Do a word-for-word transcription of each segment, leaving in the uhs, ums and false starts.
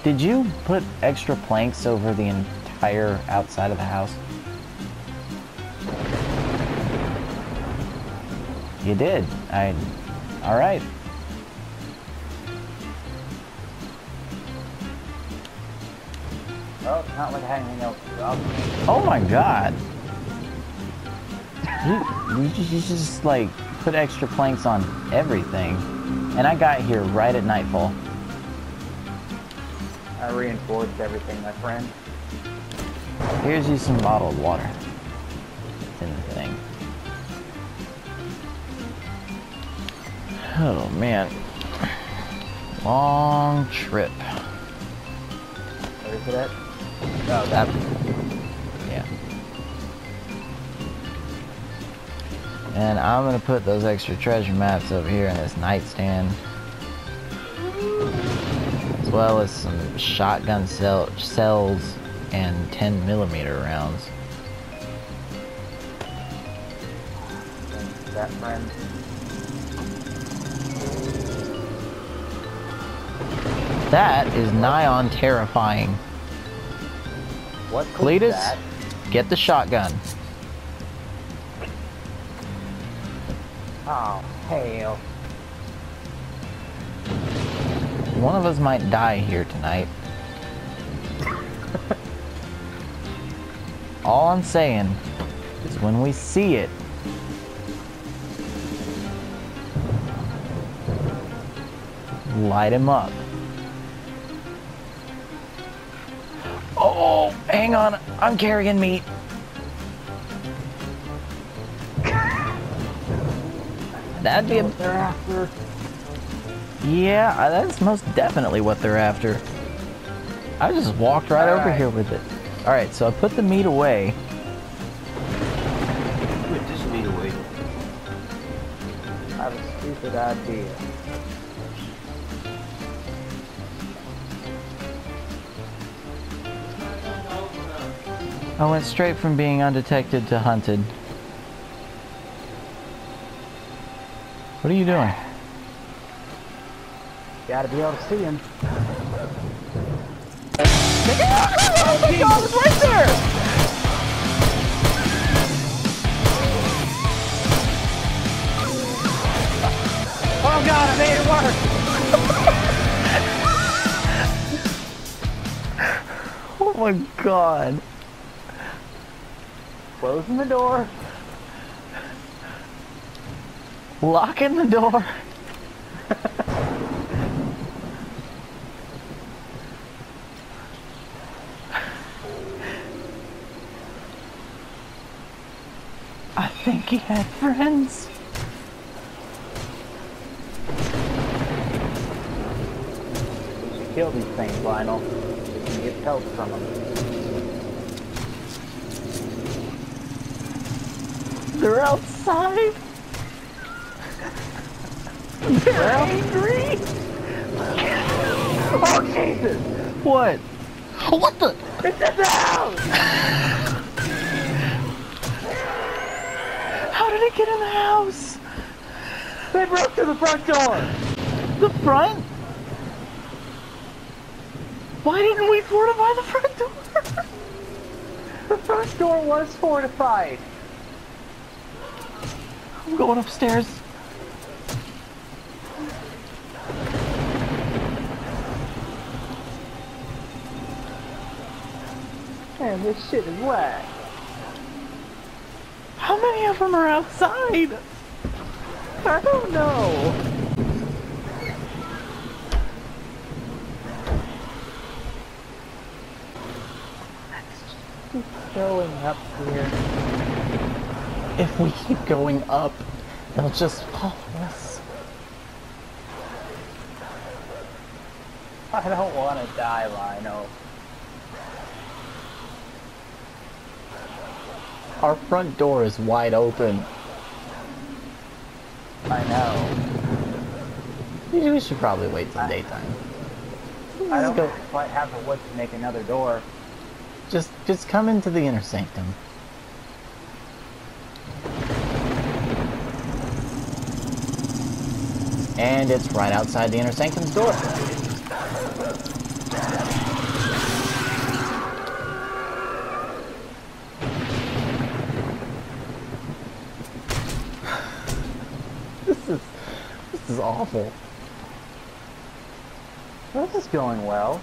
Did you put extra planks over the entire outside of the house? You did. I... Alright. Well, it's not like I had anything else to do. I'll... Oh my god. You, you, just, you just, like, put extra planks on everything. And I got here right at nightfall. I reinforced everything, my friend. Here's you some bottled water. It's in the thing. Oh man. Long trip. Where is it at? Oh, that. Yeah. And I'm gonna put those extra treasure maps over here in this nightstand. As well as some shotgun cell cells and ten millimeter rounds. Thanks, that friend. That is nigh on terrifying. What Cletus, that? get the shotgun. Oh, hell. One of us might die here tonight. All I'm saying is when we see it, light him up. Oh, hang on, I'm carrying meat. That'd be a... What they're after. Yeah, that's most definitely what they're after. I just walked right All over right. here with it. Alright, so I put the meat away. Put this meat away. I have a stupid idea. I went straight from being undetected to hunted. What are you doing? Gotta be able to see him. Oh my god, it's right there! Oh god, I made it work! Oh my god. Closing the door. Locking the door. I think he had friends. We should kill these things, Lionel. We can get pelts from them. They're outside. They're angry. Oh Jesus! What? What the? It's in the house! How did it get in the house? They broke through the front door! The front? Why didn't we fortify the front door? The front door was fortified. I'm going upstairs. Man, this shit is whack. How many of them are outside? I don't know. Let's keep going up here. If we keep going up, they'll just follow us. I don't want to die, Lionel. Our front door is wide open. I know. We should probably wait till daytime. I don't go. quite have the wood to make another door. Just, just come into the inner sanctum. And it's right outside the inner sanctum's door. This is this is awful. This is going well.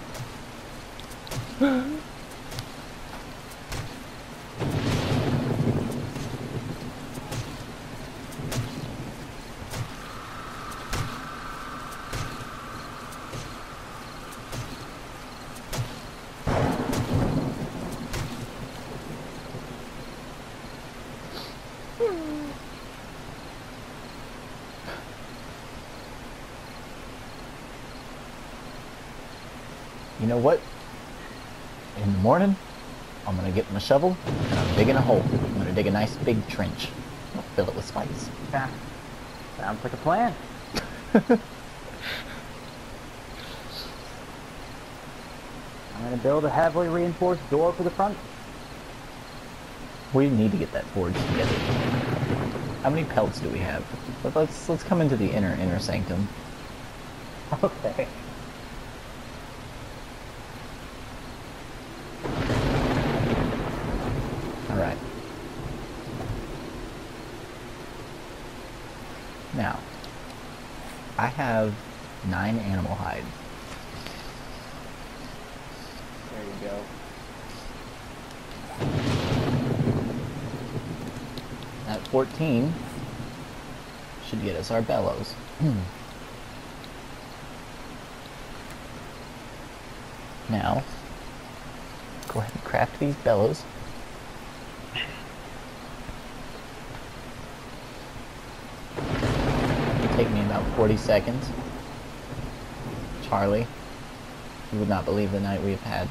You know what? In the morning, I'm gonna get my shovel and I'm digging a hole. I'm gonna dig a nice big trench. I'm gonna fill it with spice. Yeah. Sounds like a plan. I'm gonna build a heavily reinforced door for the front. We need to get that forged together. How many pelts do we have? But let's let's come into the inner inner sanctum. Okay. All right. Now, I have nine animal hide. There you go. At fourteen, should get us our bellows. Now, go ahead and craft these bellows. It'll take me about forty seconds. Charlie, you would not believe the night we have had.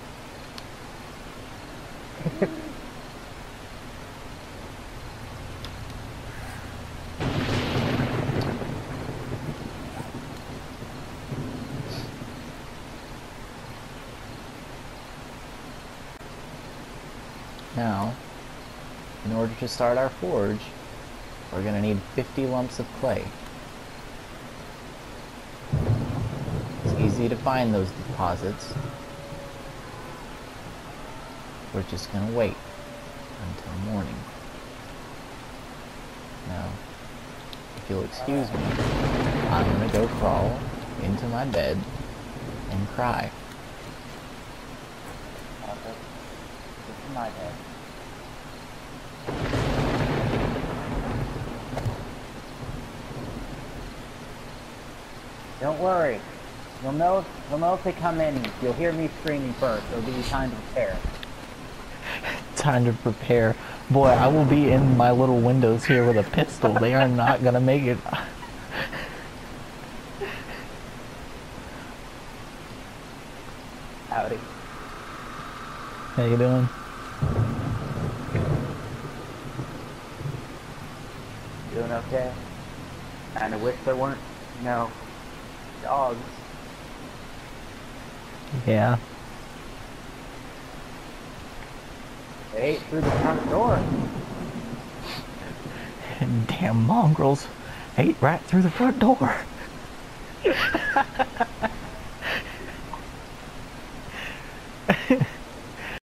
Now, in order to start our forge, we're going to need fifty lumps of clay. It's easy to find those deposits. We're just going to wait until morning. Now, if you'll excuse me, I'm going to go crawl into my bed and cry. Okay. This is my bed. Don't worry. You'll know, you'll know if they come in. You'll hear me screaming first. It'll give you time to prepare. Time to prepare. Boy, I will be in my little windows here with a pistol. They are not gonna make it. Howdy. How you doing? Doing okay? And I wish there weren't, you know, dogs. Yeah. They ate through the front door. Damn mongrels ate right through the front door.